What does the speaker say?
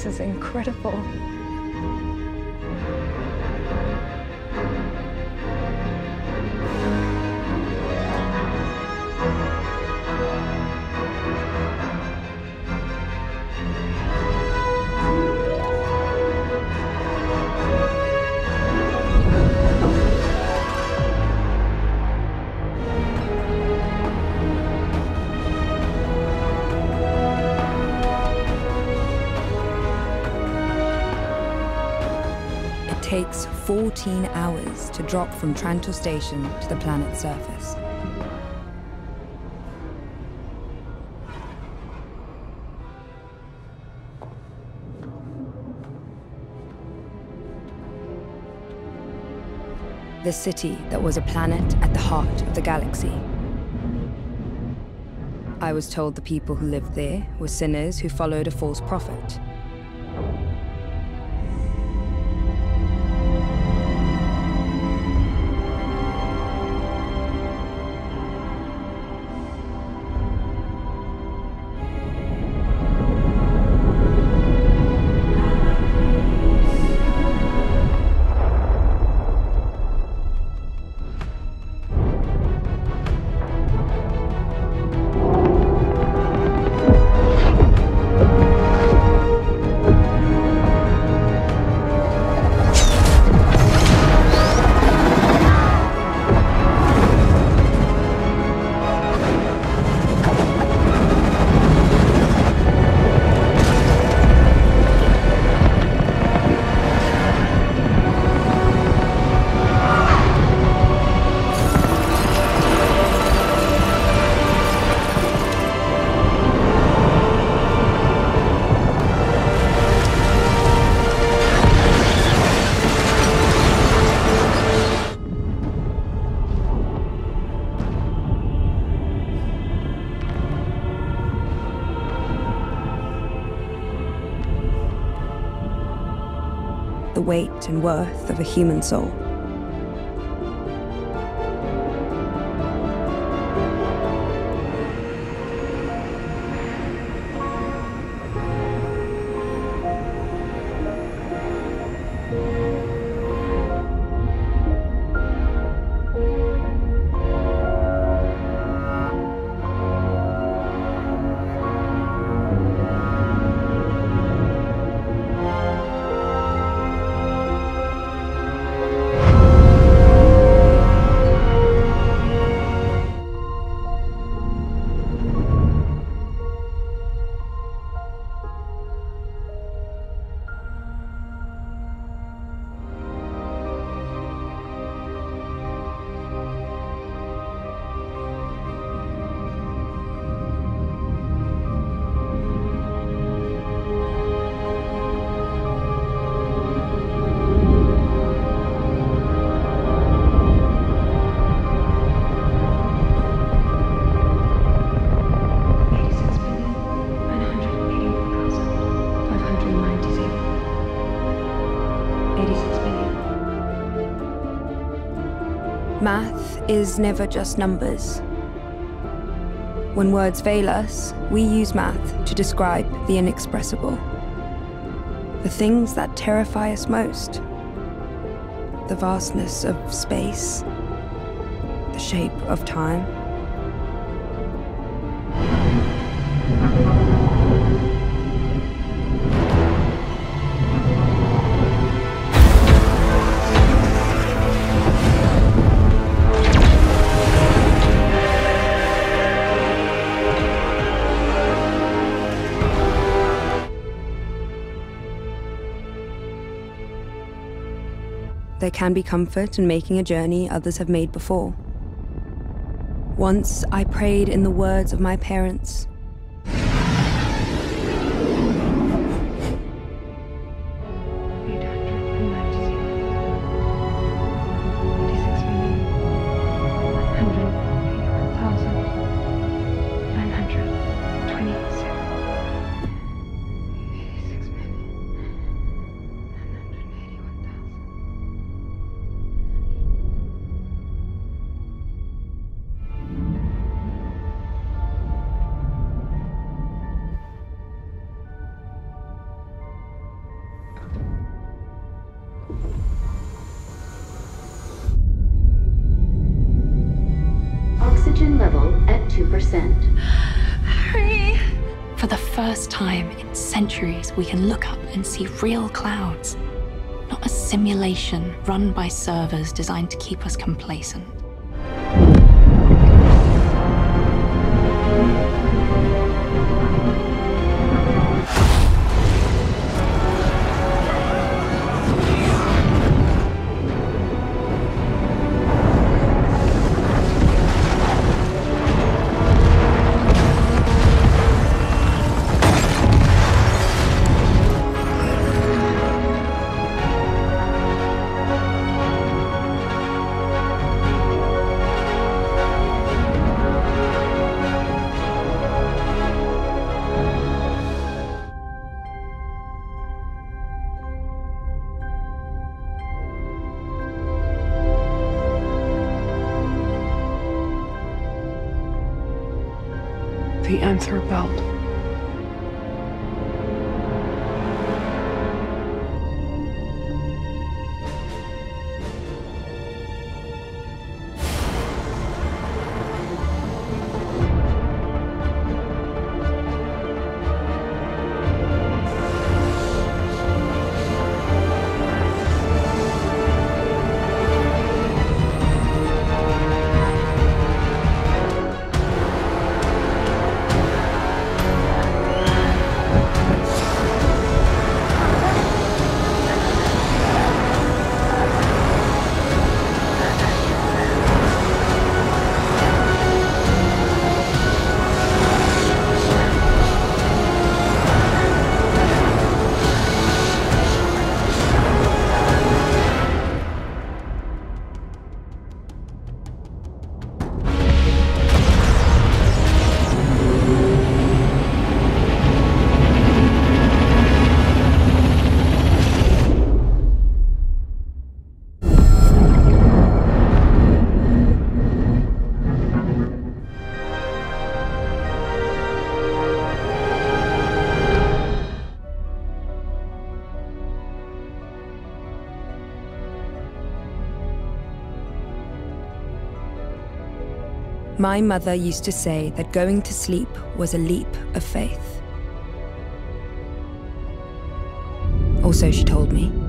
This is incredible. It takes 14 hours to drop from Trantor Station to the planet's surface. The city that was a planet at the heart of the galaxy. I was told the people who lived there were sinners who followed a false prophet. The weight and worth of a human soul. Math is never just numbers. When words fail us, we use math to describe the inexpressible. The things that terrify us most. The vastness of space, the shape of time. There can be comfort in making a journey others have made before. Once I prayed in the words of my parents. 2%. Hurry! For the first time in centuries, we can look up and see real clouds. Not a simulation run by servers designed to keep us complacent. The Aether Belt. My mother used to say that going to sleep was a leap of faith. Also, she told me,